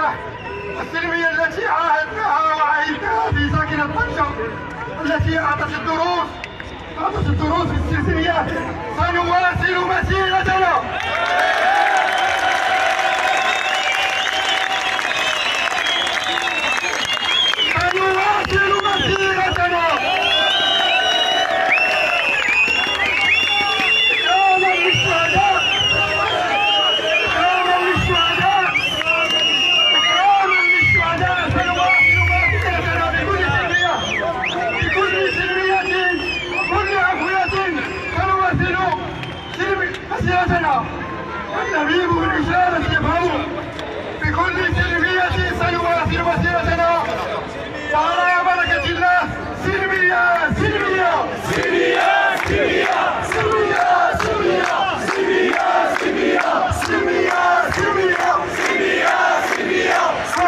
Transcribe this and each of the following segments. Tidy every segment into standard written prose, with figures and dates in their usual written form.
السلمية التي عاهدناها وعهدناها في ساكنة طنجة، التي أعطت الدروس في السلسليات. سنواصل مسيرتنا. النبيب بالإشارة يفهم. بكل سلمية سنواصل مسيرتنا وعلى بركة الله. سلمية سلمية سلمية سلمية سلمية سلمية سلمية سلمية سلمية سلمية سلمية.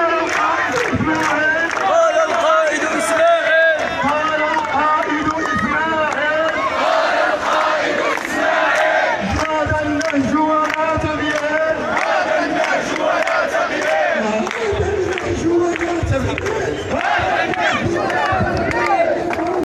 قال القائد إسماعيل قال القائد إسماعيل قال القائد إسماعيل جاد النهج ولا تبيين جاد النهج ولا تبيين جاد النهج ولا تبيين.